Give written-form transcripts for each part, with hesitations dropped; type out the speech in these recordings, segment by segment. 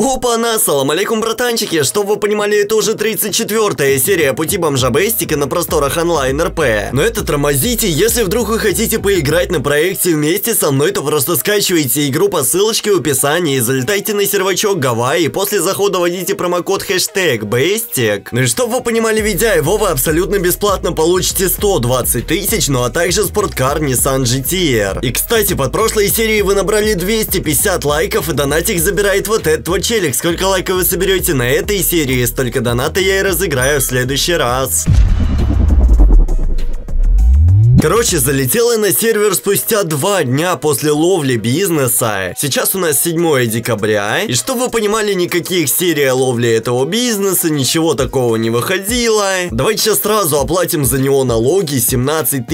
Опа-на, салам алейкум, братанчики. Чтоб вы понимали, это уже 34-я серия пути бомжа Бестика на просторах онлайн РП. Но это тормозите, если вдруг вы хотите поиграть на проекте вместе со мной, то просто скачивайте игру по ссылочке в описании, залетайте на сервачок Гавайи, и после захода вводите промокод хэштег Бестик. Ну и чтоб вы понимали, ведя его, вы абсолютно бесплатно получите 120 тысяч, ну а также спорткар Nissan GT-R. И кстати, под прошлой серией вы набрали 250 лайков, и донатик забирает вот этот вот челик. Сколько лайков вы соберете на этой серии, столько доната я и разыграю в следующий раз. Короче, залетела на сервер спустя 2 дня после ловли бизнеса. Сейчас у нас 7 декабря. И чтобы вы понимали, никаких серий о ловле этого бизнеса, ничего такого не выходило. Давайте сейчас сразу оплатим за него налоги. 17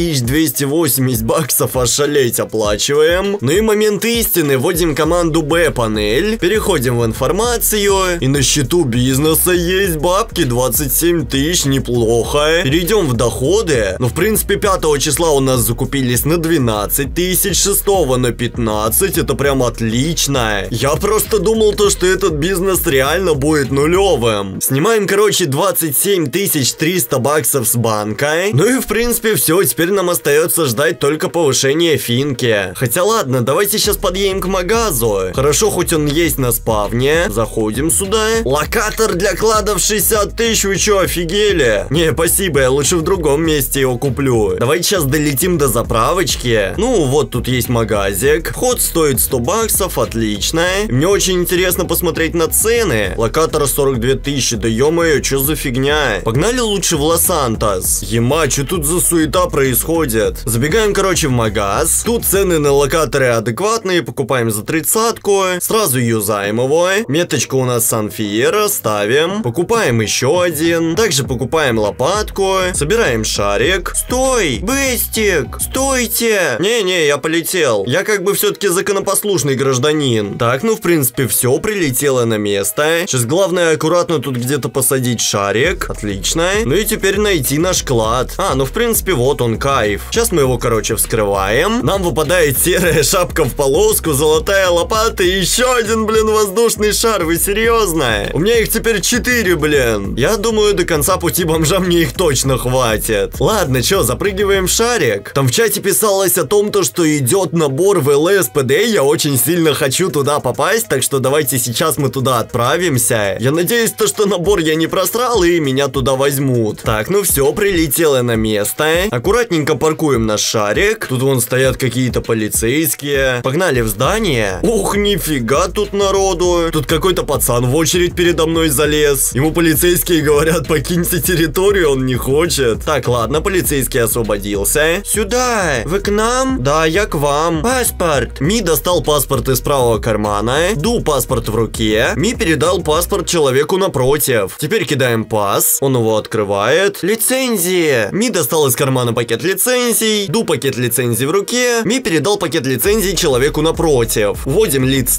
280 баксов, ошалеть, оплачиваем. Ну и момент истины. Вводим команду B-панель. Переходим в информацию. И на счету бизнеса есть бабки, 27 тысяч, неплохо. Перейдем в доходы. Ну, в принципе, 5 числа у нас закупились на 12 тысяч, 6 на 15, это прям отлично. Я просто думал то, что этот бизнес реально будет нулевым. Снимаем, короче, 27 300 баксов с банка. Ну и в принципе все, теперь нам остается ждать только повышения финки. Хотя ладно, давайте сейчас подъедем к магазу. Хорошо, хоть он есть на спавне. Заходим сюда. Локатор для кладов 60 тысяч, вы что, офигели? Не, спасибо, я лучше в другом месте его куплю. Давайте сейчас долетим до заправочки. Ну, вот тут есть магазик. Вход стоит 100 баксов, отлично. Мне очень интересно посмотреть на цены. Локатор 42 тысячи, да ё-моё, что за фигня? Погнали лучше в Лос-Сантос. Ема, что тут за суета происходит? Забегаем, короче, в магаз. Тут цены на локаторы адекватные, покупаем за 30-ку. Сразу юзаем его. Меточка у нас Сан-Фиера, ставим. Покупаем еще один. Также покупаем лопатку. Собираем шарик. Стой! Бестик, стойте! Не-не, я полетел. Я как бы все-таки законопослушный гражданин. Так, ну в принципе все, прилетело на место. Сейчас главное аккуратно тут где-то посадить шарик. Отлично. Ну и теперь найти наш клад. Ну в принципе вот он, кайф. Сейчас мы его, короче, вскрываем. Нам выпадает серая шапка в полоску, золотая лопата и еще один, блин, воздушный шар. Вы серьезно? У меня их теперь 4, блин. Я думаю, до конца пути бомжа мне их точно хватит. Ладно, что, запрыгиваем в шарик. Там в чате писалось о том, что идет набор в ЛСПД. Я очень сильно хочу туда попасть, так что давайте сейчас мы туда отправимся. Я надеюсь, что набор я не просрал и меня туда возьмут. Так, ну все, прилетело на место. Аккуратненько паркуем наш шарик. Тут вон стоят какие-то полицейские. Погнали в здание. Ух, нифига тут народу. Тут какой-то пацан в очередь передо мной залез. Ему полицейские говорят, покиньте территорию, он не хочет. Так, ладно, полицейский освободился. Сюда! Вы к нам? Да, я к вам. Паспорт. Ми достал паспорт из правого кармана. Ду паспорт в руке. Ми передал паспорт человеку напротив. Теперь кидаем пас. Он его открывает. Лицензии. Ми достал из кармана пакет лицензий. Ду пакет лицензий в руке. Ми передал пакет лицензий человеку напротив. Вводим лиц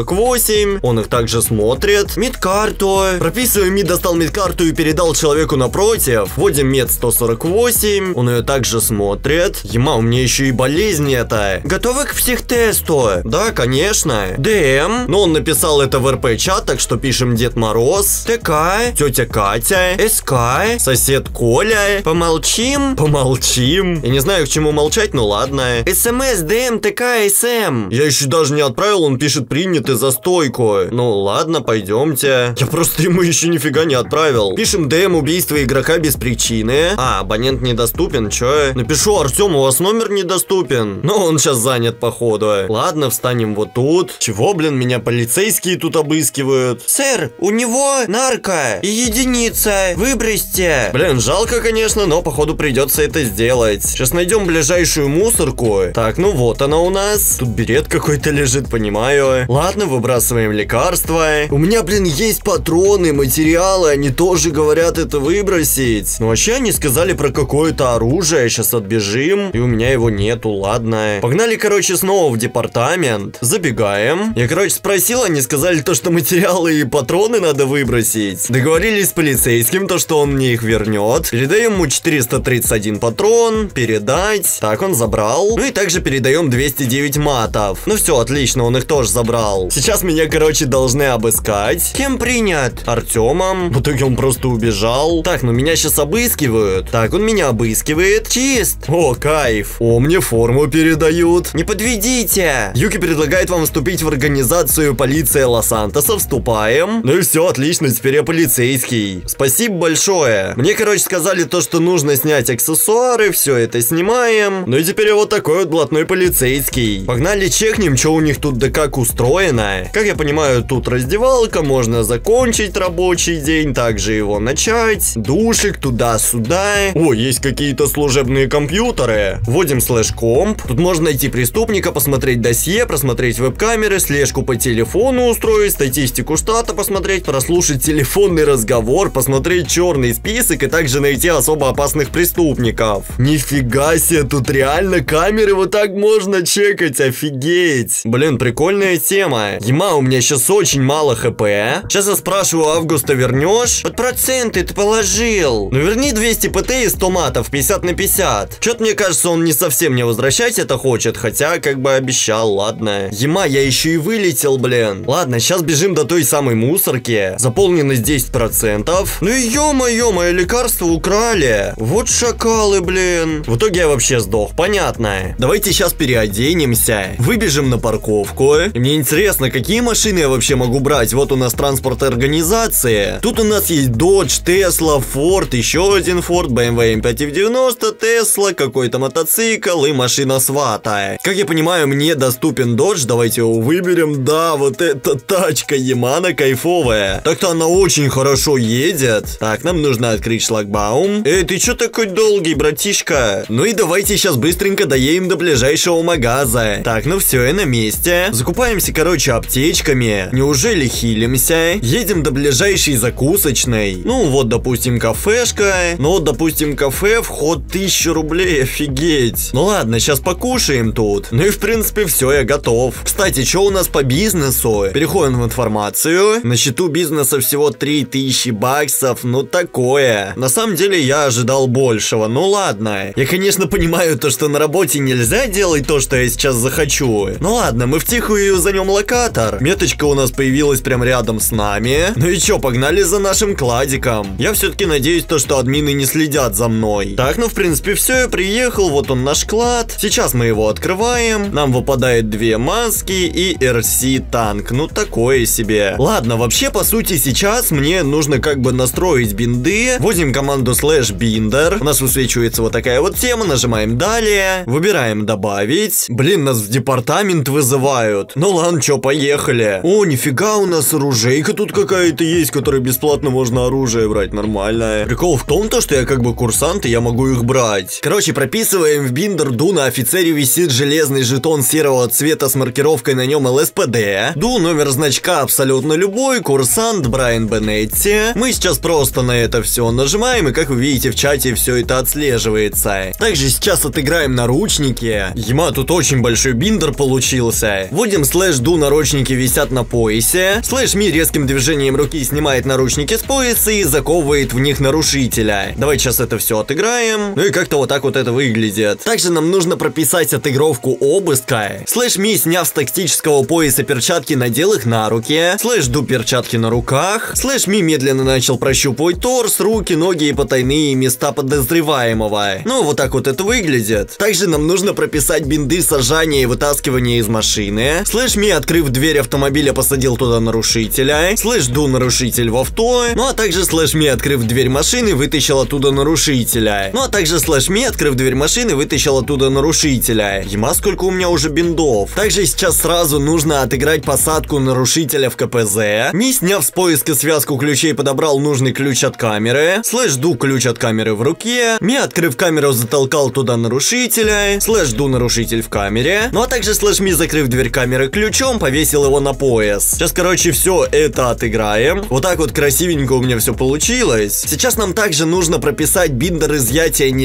148. Он их также смотрит. Медкарту. Прописываем. Ми достал медкарту и передал человеку напротив. Вводим мед 148. Он ее также смотрит. Ема, у меня еще и болезнь это. Готовы к психтесту? Да, конечно. ДМ. Но он написал это в РП-чат, так что пишем Дед Мороз. ТК. Тетя Катя. СК. Сосед Коля. Помолчим? Помолчим. Я не знаю, к чему молчать, но ладно. СМС, ДМ, ТК, СМ. Я еще даже не отправил, он пишет принятый за стойку. Ну ладно, пойдемте. Я просто ему еще нифига не отправил. Пишем ДМ, убийство игрока без причины. Абонент недоступен, че? Напишу, Артем, у вас номер недоступен. Но он сейчас занят, походу. Ладно, встанем вот тут. Чего, блин, меня полицейские тут обыскивают? Сэр, у него нарко и единица. Выбросьте. Блин, жалко, конечно, но походу придется это сделать. Сейчас найдем ближайшую мусорку. Так, ну вот она у нас. Тут берет какой-то лежит, понимаю. Ладно, выбрасываем лекарства. У меня, блин, есть патроны, материалы. Они тоже говорят это выбросить. Ну, вообще они сказали про какое-то оружие. Сейчас бежим, и у меня его нету, ладно. Погнали, короче, снова в департамент. Забегаем. Я, короче, спросил, они сказали то, что материалы и патроны надо выбросить. Договорились с полицейским, то, что он мне их вернет. Передаем ему 431 патрон, передать. Так, он забрал. Ну и также передаем 209 матов. Ну все, отлично, он их тоже забрал. Сейчас меня, короче, должны обыскать. Кем принят? Артемом. В итоге он просто убежал. Так, ну меня сейчас обыскивают. Так, он меня обыскивает. Чист. О, кайф. О, мне форму передают. Не подведите. Юки предлагает вам вступить в организацию полиция Лос-Сантоса. Вступаем. Ну и все, отлично, теперь я полицейский. Спасибо большое. Мне, короче, сказали то, что нужно снять аксессуары. Все это снимаем. Ну и теперь я вот такой вот блатной полицейский. Погнали чекнем, что у них тут да как устроено. Как я понимаю, тут раздевалка. Можно закончить рабочий день. Также его начать. Душик туда-сюда. О, есть какие-то служебные компьютеры. Вводим слэш-комп. Тут можно найти преступника, посмотреть досье, просмотреть веб-камеры, слежку по телефону устроить, статистику штата посмотреть, прослушать телефонный разговор, посмотреть черный список и также найти особо опасных преступников. Нифига себе, тут реально камеры вот так можно чекать, офигеть. Блин, прикольная тема. Ема, у меня сейчас очень мало хп. Сейчас я спрашиваю Августа, вернешь? Под проценты ты положил. Ну верни 200 ПТ и 100 матов, 50 на 50. Что-то мне кажется, он не совсем мне возвращать это хочет, хотя как бы обещал, ладно. Ема, я еще и вылетел, блин. Ладно, сейчас бежим до той самой мусорки. Заполненность 10%. Ну и ё-моё, мое лекарство украли. Вот шакалы, блин. В итоге я вообще сдох, понятно. Давайте сейчас переоденемся. Выбежим на парковку. И мне интересно, какие машины я вообще могу брать. Вот у нас транспорт организации. Тут у нас есть Dodge, Tesla, Ford, еще один Ford, BMW M5 F90, Tesla, какой-то мотоцикл и машина свата. Как я понимаю, мне доступен Dodge. Давайте его выберем. Да, вот эта тачка Ямана кайфовая. Так-то она очень хорошо едет. Так, нам нужно открыть шлагбаум. Эй, ты чё такой долгий, братишка? Ну и давайте сейчас быстренько доедем до ближайшего магаза. Так, ну все, я на месте. Закупаемся, короче, аптечками. Неужели хилимся? Едем до ближайшей закусочной. Ну вот, допустим, кафешка. Ну вот, допустим, кафе, вход 1000 рублей, офигеть. Ну ладно, сейчас покушаем тут. Ну и в принципе все, я готов. Кстати, что у нас по бизнесу? Переходим в информацию. На счету бизнеса всего 3000 баксов. Ну такое. На самом деле я ожидал большего. Ну ладно. Я, конечно, понимаю то, что на работе нельзя делать то, что я сейчас захочу. Ну ладно, мы втихую займем локатор. Меточка у нас появилась прям рядом с нами. Ну и чё, погнали за нашим кладиком. Я все-таки надеюсь то, что админы не следят за мной. Так, ну в принципе все, я приехал. Вот он наш клад. Сейчас мы его открываем. Нам выпадает 2 маски и RC танк. Ну такое себе. Ладно, вообще по сути сейчас мне нужно как бы настроить бинды. Вводим команду /binder. У нас высвечивается вот такая вот тема. Нажимаем далее. Выбираем добавить. Блин, нас в департамент вызывают. Ну ладно, чё, поехали. О, нифига, у нас оружейка тут какая-то есть, которой бесплатно можно оружие брать. Нормально. Прикол в том, то, что я как бы курсант, и я могу их брать. Короче, прописываем в биндер ду. На офицере висит железный жетон серого цвета с маркировкой на нем ЛСПД. Ду, номер значка абсолютно любой. Курсант Брайан Бенетти. Мы сейчас просто на это все нажимаем, и как вы видите в чате все это отслеживается. Также сейчас отыграем наручники. Ема, тут очень большой биндер получился. Вводим /ду, наручники висят на поясе. /ми резким движением руки снимает наручники с пояса и заковывает в них нарушителя. Давайте сейчас это все отыграем. Ну и как-то вот так вот это выглядит. Также нам нужно прописать отыгровку обыска. /ми, сняв с тактического пояса перчатки, надел их на руки. /ду, перчатки на руках. /ми медленно начал прощупывать торс, руки, ноги и потайные места подозреваемого. Ну вот так вот это выглядит. Также нам нужно прописать бинды сажания и вытаскивания из машины. /ми, открыв дверь автомобиля, посадил туда нарушителя. /ду, нарушитель в авто. Ну а также /ми, открыв дверь машины, вытащил оттуда нарушителя. Ну а также /ми, открыв дверь машины, вытащил оттуда нарушителя. Ема, сколько у меня уже биндов. Также сейчас сразу нужно отыграть посадку нарушителя в КПЗ. Ми, сняв с поиска связку ключей, подобрал нужный ключ от камеры. /ду, ключ от камеры в руке. Ми, открыв камеру, затолкал туда нарушителя. /ду, нарушитель в камере. Ну а также /ми, закрыв дверь камеры ключом, повесил его на пояс. Сейчас, короче, все это отыграем. Вот так вот красивенько у меня все получилось. Сейчас нам также нужно прописать биндер изъятия нелегальных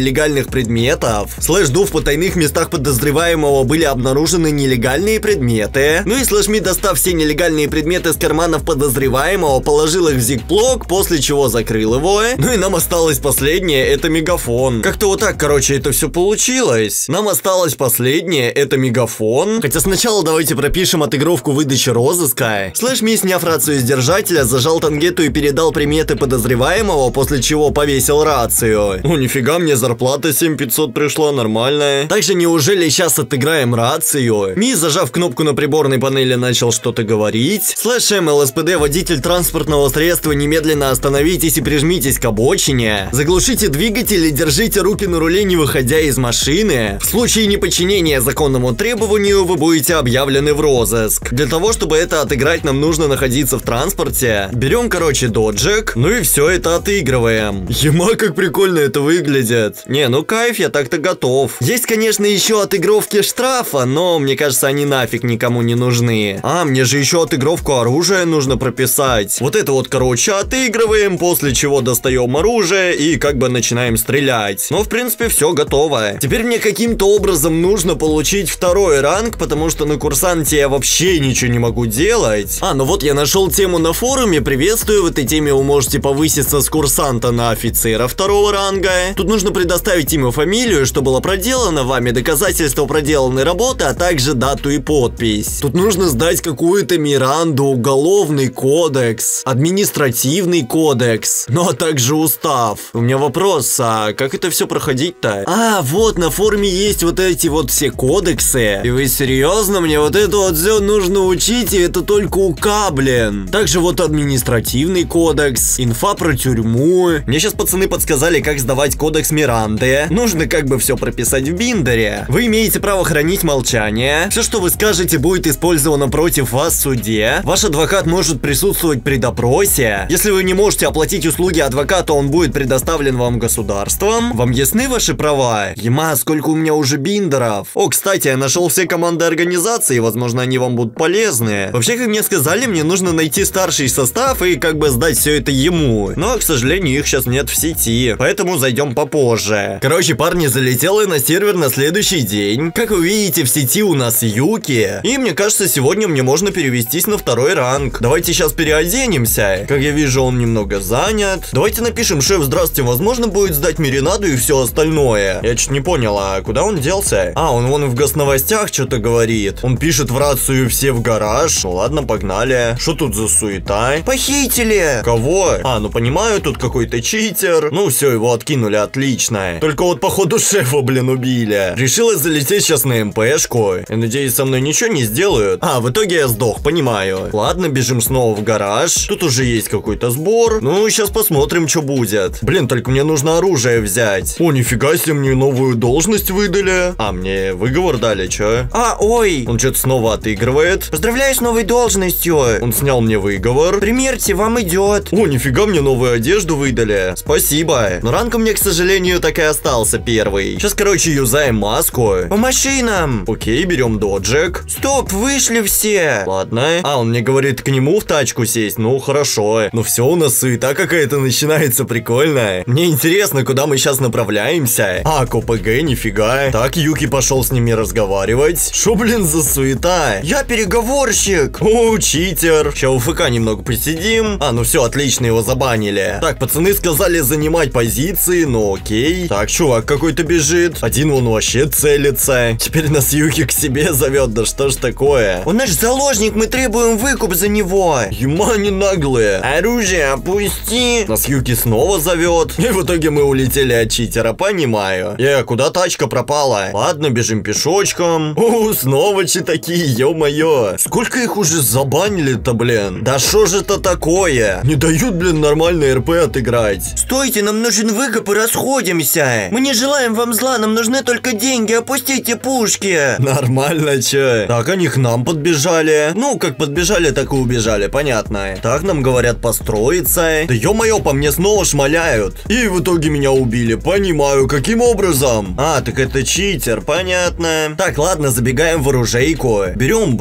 подозрительных предметов. Слэш-ду в потайных местах подозреваемого были обнаружены нелегальные предметы. Ну и Слэш-ми, достав все нелегальные предметы из карманов подозреваемого, положил их в зип-блок, после чего закрыл его. Ну и нам осталось последнее, это мегафон. Как-то вот так, короче, это все получилось. Нам осталось последнее, это мегафон. Хотя сначала давайте пропишем отыгровку выдачи розыска. Слэш-ми, сняв рацию из держателя, зажал тангету и передал приметы подозреваемого, после чего повесил рацию. О, нифига, мне зарплата 7500 пришла, нормальная. Также неужели сейчас отыграем рацию? Ми, зажав кнопку на приборной панели, начал что-то говорить. Слэш-м, ЛСПД, водитель транспортного средства, немедленно остановитесь и прижмитесь к обочине. Заглушите двигатель и держите руки на руле, не выходя из машины. В случае неподчинения законному требованию вы будете объявлены в розыск. Для того, чтобы это отыграть, нам нужно находиться в транспорте. Берем, короче, доджик, ну и все это отыгрываем. Ема, как прикольно это выглядит. Не, ну кайф, я так-то готов. Есть, конечно, еще отыгровки штрафа, но мне кажется, они нафиг никому не нужны. А, мне же еще отыгровку оружия нужно прописать. Вот это вот, короче, отыгрываем, после чего достаем оружие и как бы начинаем стрелять. Ну, в принципе, все готово. Теперь мне каким-то образом нужно получить второй ранг, потому что на курсанте я вообще ничего не могу делать. А, ну вот я нашел тему на форуме, приветствую, в этой теме вы можете повыситься с курсанта на офицера второго ранга. Тут нужно предоставить имя, фамилию, что было проделано вами, доказательства проделанной работы, а также дату и подпись. Тут нужно сдать какую-то Миранду, уголовный кодекс, административный кодекс, ну а также устав. У меня вопрос, а как это все проходить-то? А, вот на форуме есть вот эти вот все кодексы. И вы серьезно? Мне вот это вот все нужно учить, и это только УК, блин. Также вот административный кодекс, инфа про тюрьму. Мне сейчас пацаны подсказали, как сдавать кодекс Миранды. Нужно как бы все прописать в биндере. Вы имеете право хранить молчание. Все, что вы скажете, будет использовано против вас в суде. Ваш адвокат может присутствовать при допросе. Если вы не можете оплатить услуги адвоката, он будет предоставлен вам государством. Вам ясны ваши права? Ема, сколько у меня уже биндеров. О, кстати, я нашел все команды организации, возможно, они вам будут полезны. Вообще, как мне сказали, мне нужно найти старший состав и как бы сдать все это ему. Но, к сожалению, их сейчас нет в сети, поэтому зайдем попозже. Короче, парни, залетел я на сервер на следующий день. Как вы видите, в сети у нас Юки. И мне кажется, сегодня мне можно перевестись на второй ранг. Давайте сейчас переоденемся. Как я вижу, он немного занят. Давайте напишем: шеф, здравствуйте, возможно будет сдать Миринаду и все остальное. Я чуть не понял, а куда он делся? А, он вон в госновостях что-то говорит. Он пишет в рацию: все в гараж. Ну ладно, погнали. Что тут за суета? Похитили! Кого? А, ну понимаю, тут какой-то читер. Ну все, его откинули, отлично. Только вот походу шефа, блин, убили. Решила залететь сейчас на МПшку. Я надеюсь, со мной ничего не сделают. А, в итоге я сдох, понимаю. Ладно, бежим снова в гараж. Тут уже есть какой-то сбор. Ну, сейчас посмотрим, что будет. Блин, только мне нужно оружие взять. О, нифига себе, мне новую должность выдали. А, мне выговор дали, чё? А, ой. Он что-то снова отыгрывает. Поздравляю с новой должностью. Он снял мне выговор. Примерьте, вам идет. О, нифига, мне новую одежду выдали. Спасибо. Но ранг у меня, к сожалению, так и остался первый. Сейчас, короче, юзаем маску. По машинам. Окей, берем доджик. Стоп, вышли все. Ладно. А, он мне говорит к нему в тачку сесть. Ну, хорошо. Ну, все, у нас суета какая-то начинается прикольная. Мне интересно, куда мы сейчас направляемся. А, КПГ, нифига. Так, Юки пошел с ними разговаривать. Шо, блин, за суета? Я переговорщик. О, читер. Сейчас у ФК немного посидим. А, ну все, отлично, его забанили. Так, пацаны сказали занимать позиции, ну окей. Так, чувак какой-то бежит. Один вон вообще целится. Теперь нас Юки к себе зовет, да что ж такое? Он наш заложник, мы требуем выкуп за него. Ема, не наглые. Оружие опусти. Нас Юки снова зовет. И в итоге мы улетели от читера, понимаю. Куда тачка пропала? Ладно, бежим пешочком. О, снова такие, ё-моё. Сколько их уже забанили-то, блин? Да шо же это такое? Не дают, блин, нормально РП отыграть. Стойте, нам нужен выкуп и расходимся. Мы не желаем вам зла, нам нужны только деньги, опустите пушки. Нормально, чё? Так, они к нам подбежали. Ну, как подбежали, так и убежали, понятно. Так, нам говорят построиться. Да ё-моё, по мне снова шмаляют. И в итоге меня убили, понимаю, каким образом? А, так это читер, понятно. Так, ладно, забегаем в оружейку. Берем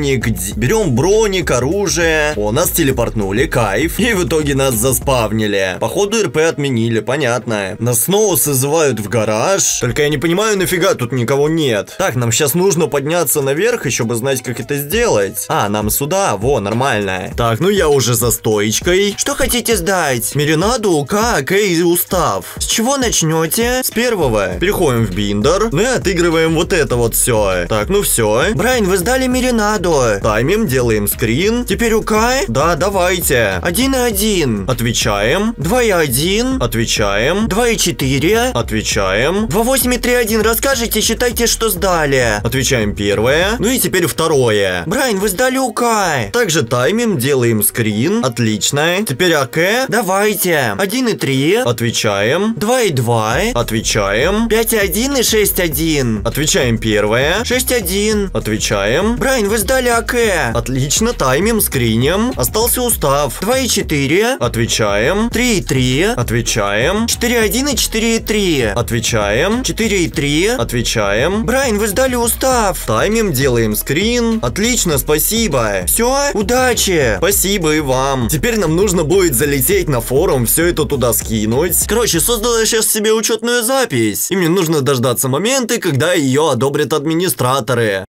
броник, оружие. О, нас телепортнули, кайф. И в итоге нас заспавнили. Походу РП отменили, понятно. Нас снова СЗВ вызывают в гараж. Только я не понимаю, нафига тут никого нет. Так, нам сейчас нужно подняться наверх, еще бы знать, как это сделать. А, нам сюда, во, нормально. Так, ну я уже за стоечкой. Что хотите сдать? Маринаду, УК, АК и устав. С чего начнете? С первого. Переходим в биндер. Ну и отыгрываем вот это вот все. Так, ну все. Брайан, вы сдали маринаду. Таймим, делаем скрин. Теперь УК? Да, давайте. 1,1. Отвечаем. 2,1. Отвечаем. 2,4. Отвечаем. 2,8,3,1. Расскажите, считайте, что сдали. Отвечаем первое. Ну и теперь второе. Брайан, вы сдали УК. Также таймим, делаем скрин. Отлично. Теперь АК. Давайте. 1,3. Отвечаем. 2,2. Отвечаем. 5,1 и 6,1. Отвечаем первое. 6,1. Отвечаем. Брайан, вы сдали АК. Отлично, таймим, скринем. Остался устав. 2,4. Отвечаем. 3,3. Отвечаем. 4,1 и 4,3. Отвечаем. 4,3. Отвечаем. Брайан, вы сдали устав. Таймим, делаем скрин. Отлично, спасибо. Все, удачи. Спасибо и вам. Теперь нам нужно будет залететь на форум, все это туда скинуть. Короче, создала сейчас себе учетную запись. И мне нужно дождаться момента, когда ее одобрят администраторы.